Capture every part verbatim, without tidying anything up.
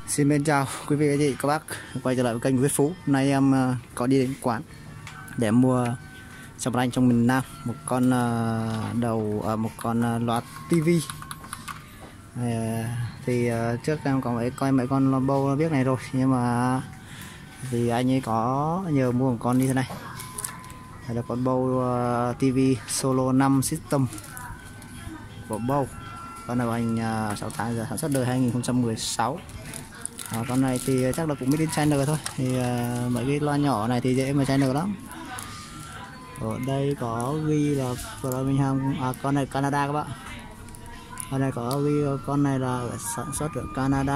Xin mến chào quý vị, chị, các bác quay trở lại với kênh Viết Phú. Hôm nay em uh, có đi đến quán để mua cho bọn anh trong miền Nam một con uh, đầu uh, một con uh, loa tivi. Uh, thì uh, trước em có mấy coi mấy con loa bầu nó biết này rồi, nhưng mà thì anh ấy có nhờ mua một con như thế này. Đây là con bầu uh, tivi Solo năm System của bầu. Con này của anh uh, sáu tháng giờ sản xuất đời hai nghìn không trăm mười sáu. À, con này thì chắc là cũng mới đến China thôi, thì uh, mấy cái loa nhỏ này thì dễ mà China lắm. Ở đây có ghi là Birmingham, à, con này Canada các bạn. Con này có ghi con này là sản xuất ở Canada.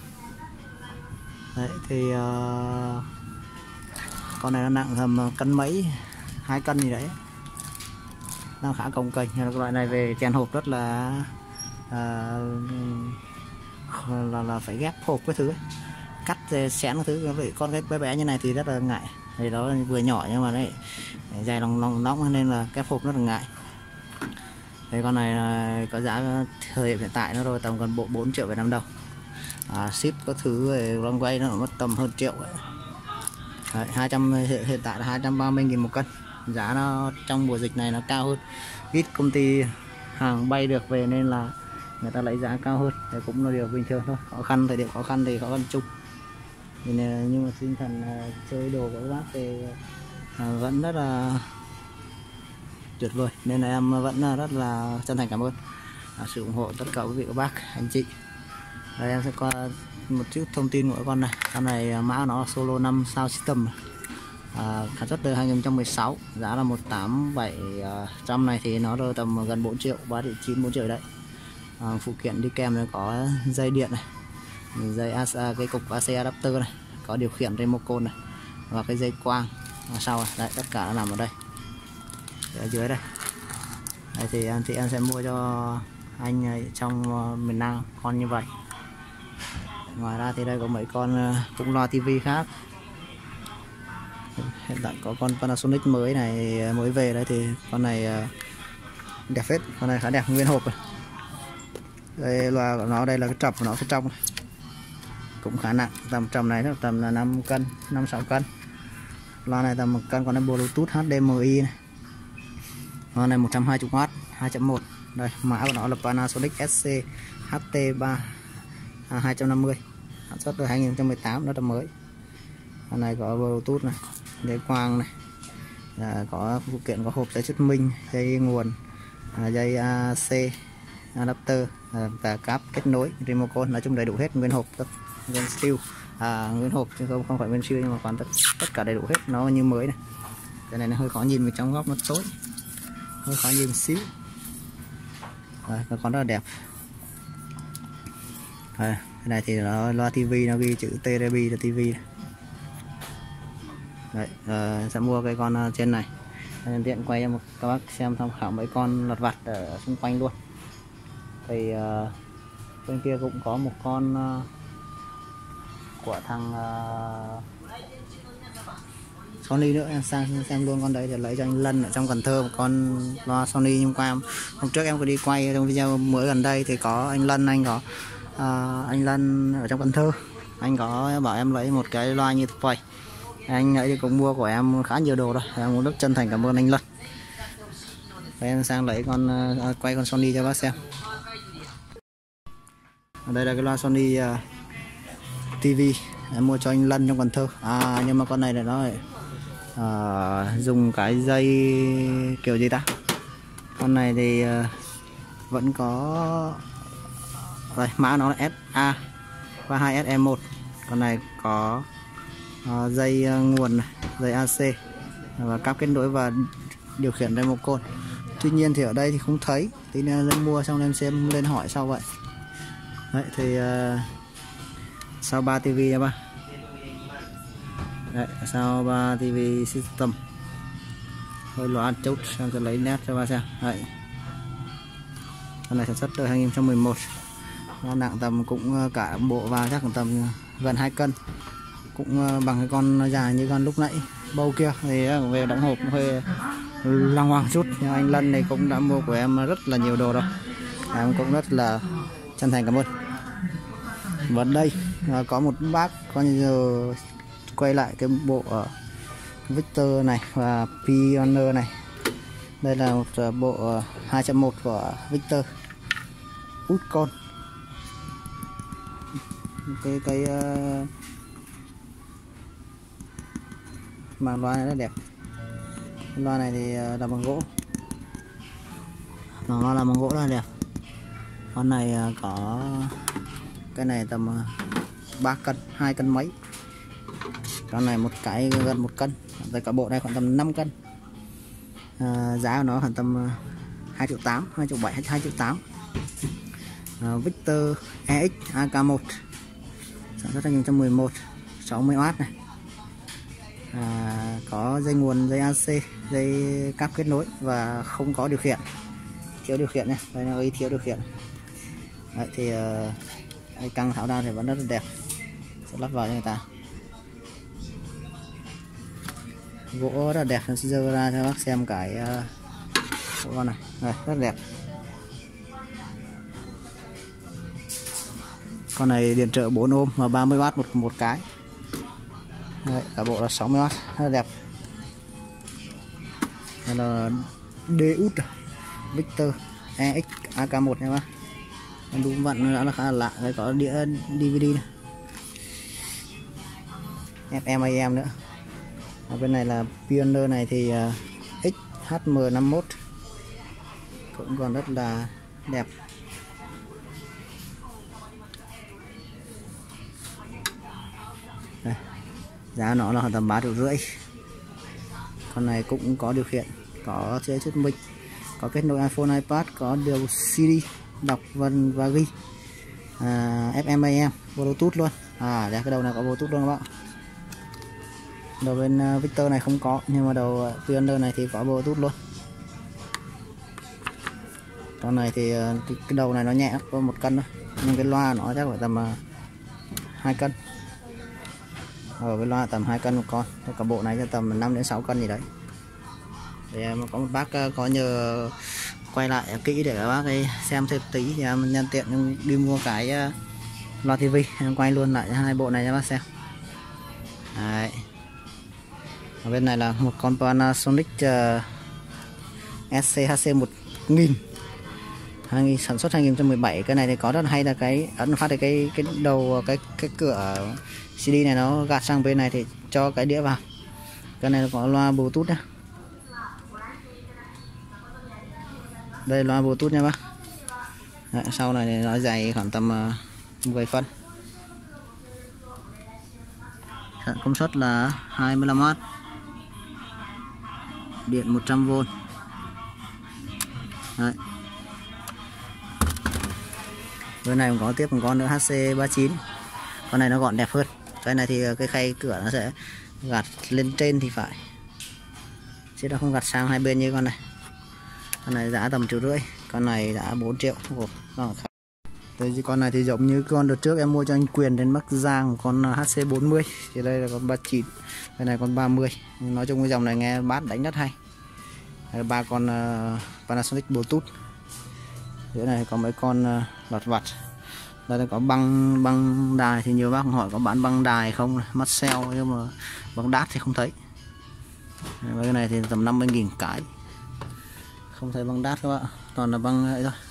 Đấy thì uh, con này nó nặng tầm cân mấy, hai cân gì đấy, nó khá cồng kềnh. Loại này về chèn hộp rất là uh, là là phải ghép hộp cái thứ ấy, cắt xén cái thứ. Con cái bé bé như này thì rất là ngại, thì đó vừa nhỏ nhưng mà đấy dài lòng lòng nóng nên là ghép hộp rất là ngại. Đây, con này có giá thời điểm hiện tại nó rồi tầm gần bộ bốn triệu Việt Nam đồng. À, ship có thứ về long quay nó mất tầm hơn triệu ấy. Đấy, hai trăm hiện tại là hai trăm ba mươi nghìn một cân. Giá nó trong mùa dịch này nó cao hơn, ít công ty hàng bay được về nên là người ta lấy giá cao hơn, thì cũng là điều bình thường thôi. Khó khăn, thời điểm khó khăn thì khó khăn chung, thì nhưng mà tinh thần uh, chơi đồ của các bác thì uh, vẫn rất là tuyệt vời, nên là em vẫn uh, rất là chân thành cảm ơn uh, sự ủng hộ tất cả quý vị các bác anh chị. Đây, em sẽ qua một chút thông tin của con này. Con này uh, mã nó là Solo năm Sound System, uh, sản xuất từ hai nghìn không trăm mười sáu, giá là một tám bảy trăm này thì nó rơi tầm gần bốn triệu, ba triệu chín, bốn triệu đấy. À, phụ kiện đi kèm nó có dây điện này, dây a xê, cái cục a xê adapter này, có điều khiển remote này, và cái dây quang ở sau này. Đấy, tất cả nó nằm ở đây, ở dưới đây. Đấy, thì anh chị em sẽ mua cho anh trong miền Nam con như vậy. Ngoài ra thì đây có mấy con cũng loa tivi khác. Hiện tại có con Panasonic mới này mới về đấy, thì con này đẹp phết, con này khá đẹp, nguyên hộp này. Đây loa của nó, đây là cái trầm của nó phía trong này. Cũng khá nặng, tầm trầm này tầm là năm cân, năm sáu cân. Loa này tầm một cân, còn nó Bluetooth hát đê em i này. Loa này một trăm hai mươi oát, hai chấm một. Đây, mã của nó là Panasonic ét xê hát tê ba hai trăm năm mươi. Sản xuất từ hai nghìn không trăm mười tám, nó là mới. Con này có Bluetooth này, dây quang này. À, có phụ kiện có hộp dây thuyết minh, dây nguồn, à, dây a xê adapter, và cáp kết nối, remote, nói chung đầy đủ hết, nguyên hộp, tất nguyên siêu, à, nguyên hộp chứ không không phải nguyên siêu, nhưng mà còn tất tất cả đầy đủ hết, nó như mới này. Cái này nó hơi khó nhìn vì trong góc nó tối, hơi khó nhìn một xíu. Đấy, nó còn rất là đẹp. Đấy, cái này thì nó loa tivi, nó ghi chữ tê rờ bê là tivi. Đấy, à, sẽ mua cái con trên này. Nhân tiện quay cho các bác xem tham khảo mấy con lặt vặt ở xung quanh luôn. Thì uh, bên kia cũng có một con uh, của thằng uh, Sony nữa, em sang xem luôn con đấy để lấy cho anh Lân ở trong Cần Thơ, một con loa Sony. Nhưng qua hôm trước em có đi quay trong video mới gần đây thì có anh Lân, anh có uh, anh Lân ở trong Cần Thơ, anh có bảo em lấy một cái loa như vậy. Anh ấy cũng mua của em khá nhiều đồ rồi, em cũng rất chân thành cảm ơn anh Lân. Và em sang lấy con uh, quay con Sony cho bác xem. Đây là cái loa Sony uh, tivi em mua cho anh Lân trong Cần Thơ. À, nhưng mà con này là nó uh, dùng cái dây kiểu gì ta? Con này thì uh, vẫn có đây, mã nó là ét a ba hai ét e một. Con này có uh, dây uh, nguồn này, dây a xê và cáp kết nối và điều khiển remote. Tuy nhiên thì ở đây thì không thấy, tí nên lên mua xong em xem lên hỏi sau vậy. Đấy thì uh, sau ba tivi nha ba. Đấy, sau ba tivi system. Hơi loa chút, em sẽ lấy nét cho ba xem. Đấy. Con này sản xuất từ hai nghìn không trăm mười một. Nó nặng tầm cũng cả bộ vào chắc tầm gần hai cân. Cũng bằng cái con dài như con lúc nãy bầu kia, thì về đóng hộp hơi lăng hoàng chút. Nhưng anh Lân này cũng đã mua của em rất là nhiều đồ rồi, em cũng rất là chân thành cảm ơn. Và đây à, có một bác coi như giờ quay lại cái bộ uh, Victor này và Pioneer này. Đây là một uh, bộ uh, hai chấm một của Victor út con. Cái cái uh, màng loa này rất đẹp. Cái loa này thì uh, làm bằng gỗ, nó làm bằng gỗ rất là đẹp. Con này uh, có cái này tầm uh, ba cân, hai cân mấy. Con này một cái gần một cân, rồi cả bộ này khoảng tầm năm cân. À, giá của nó khoảng tầm hai triệu tám, hai triệu bảy, hai triệu tám. À, Victor e ích a ca một sản xuất hai nghìn không trăm mười một, sáu mươi oát này. À, có dây nguồn, dây a xê, dây cáp kết nối và không có điều khiển, thiếu điều khiển này. Đây là thiếu điều khiển. Đấy, thì uh, căng tháo ra thì vẫn rất là đẹp, sẽ lắp vào cho người ta. Gỗ rất là đẹp, sẽ dơ ra cho bác xem cái uh, con này. Đây, rất đẹp. Con này điện trợ bốn ôm và ba mươi oát một một cái. Đấy, cả bộ là sáu mươi oát, rất là đẹp. Đây là đê út Victor e ích a ca một nha bác. Đúng vận đã là khá là lạ. Đây có đĩa đê vê đê này. ép em a em nữa. Ở bên này là Pioneer này thì uh, ích hát em năm mốt cũng còn rất là đẹp. Đây, giá nó là tầm ba triệu rưỡi. Con này cũng có điều khiển, có chế thuyết minh, có kết nối iPhone, iPad, có điều xê đê đọc vân và ghi, à, ép em a em, Bluetooth luôn. À, đây, cái đầu này có Bluetooth luôn các bạn. Đầu bên uh, Victor này không có, nhưng mà đầu uh, Pioneer này thì có Bluetooth luôn. Con này thì uh, cái, cái đầu này nó nhẹ, có một cân thôi, nhưng cái loa nó chắc phải tầm uh, hai cân. Ở cái loa tầm hai cân một con, cả bộ này cho tầm năm đến sáu cân gì đấy. Để em có một bác uh, có nhờ quay lại kỹ để các bác ấy xem thêm tí thì em nhân tiện đi mua cái uh, loa tivi, em quay luôn lại hai bộ này cho bác xem. Đấy. Ở bên này là một con Panasonic uh, ét xê hát xê một nghìn sản xuất hai nghìn không trăm mười bảy. Cái này thì có rất hay là cái ấn phát thì cái cái đầu cái cái cửa xê đê này nó gạt sang bên này thì cho cái đĩa vào. Cái này có loa Bluetooth nhá. Đây loa Bluetooth nha bác. Đấy, sau này nó dày khoảng tầm uh, mười phân. Công suất là hai mươi lăm oát. Điện một trăm vôn. Đấy. Bên này cũng có tiếp một con nữa hát xê ba mươi chín. Con này nó gọn đẹp hơn. Cái này thì cái khay cửa nó sẽ gạt lên trên thì phải, chứ nó không gạt sang hai bên như con này. Con này giá tầm triệu rưỡi, con này đã bốn triệu. Đây, con này thì giống như con đợt trước em mua cho anh Quyền đến Bắc Giang, con hát xê bốn mươi. Thì đây là con ba mươi chín, đây này con ba mươi. Nói chung cái dòng này nghe bass đánh rất hay. Đây, ba con uh, Panasonic Bluetooth. Dưới này có mấy con uh, lặt vặt. Đây là có băng băng đài, thì nhiều bác hỏi có bán băng đài không, Marshall, nhưng mà băng đát thì không thấy. Đây, cái này thì tầm năm mươi nghìn cái, không thấy băng đát các bạn, toàn là băng ấy thôi,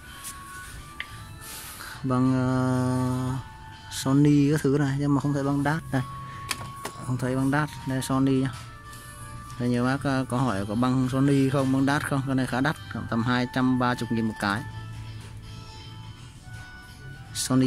băng uh, Sony các thứ này, nhưng mà không thấy băng đát. Đây, không thấy băng đát. Đây Sony nhá. Đây, nhiều bác uh, có hỏi có băng Sony không, băng đát không. Cái này khá đắt, tầm hai trăm ba mươi nghìn một cái. Sony.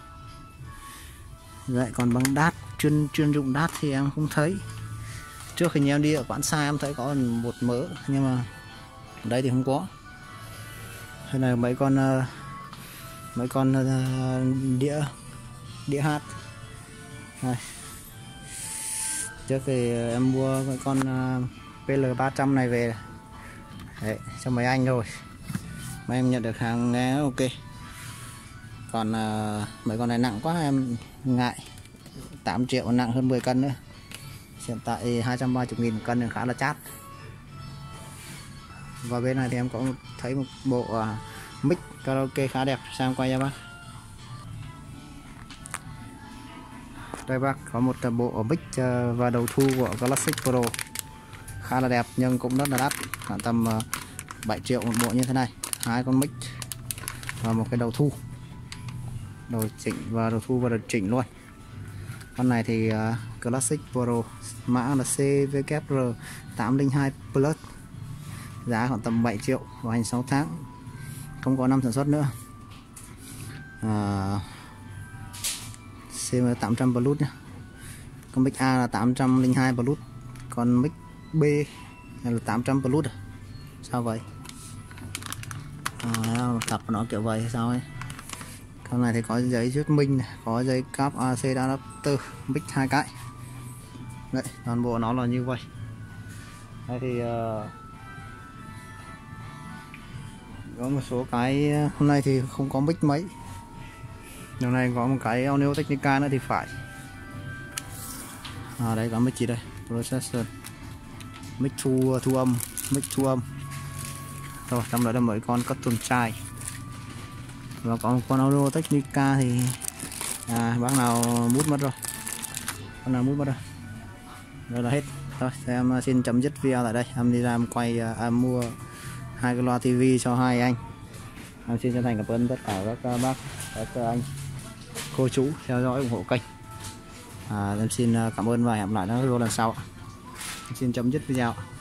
Vậy còn băng đát chuyên chuyên dụng đát thì em không thấy. Trước khi em đi ở quán xa em thấy có một mớ, nhưng mà ở đây thì không có. Đây là mấy con uh, mấy con uh, đĩa đĩa hát. Đây. Trước thì em mua mấy con uh, pê lờ ba trăm này về. Đấy, cho mấy anh rồi. Mấy em nhận được hàng nghe ok. Còn uh, mấy con này nặng quá em ngại, tám triệu nặng hơn mười cân nữa. Hiện tại hai trăm ba mươi nghìn một cân thì khá là chát. Và bên này thì em có thấy một bộ uh, mic karaoke khá đẹp, sang quay cho bác. Đây bác có một bộ mic và đầu thu của Classic Pro khá là đẹp nhưng cũng rất là đắt, khoảng tầm bảy triệu một bộ như thế này. Hai con mic và một cái đầu thu, đầu chỉnh và đầu thu và đầu chỉnh luôn. Con này thì uh, Classic Pro, mã là C W R tám không hai Plus, giá khoảng tầm bảy triệu, bảo hành sáu tháng, không có năm sản xuất nữa. uh, C M tám trăm Plus nhé. Con mic A là tám không hai Plus, còn mic B là tám trăm Plus à? Sao vậy? À, tập của nó kiểu vậy hay sao ấy? Con này thì có giấy thuyết minh này, có dây cáp a xê adapter, mic hai cái. Đấy, toàn bộ nó là như vậy. Đây thì uh, có một số cái hôm nay thì không có mic mấy. Điều này có một cái Audio Technica nữa thì phải. À đây có mic gì đây? Processor, mic thu thu âm, mic thu âm. Rồi trong đó là mấy con custom chai. Và có một con Audio Technica thì à, bác nào mút mất rồi, con nào mút mất rồi. Đây là hết. Thôi em xin chấm dứt video tại đây. Em đi ra em quay à, mua hai cái loa tivi cho hai anh. Em xin chân thành cảm ơn tất cả các bác, các anh, cô chú theo dõi ủng hộ kênh. À, em xin cảm ơn và hẹn lại nó video lần sau. Em xin chấm dứt video.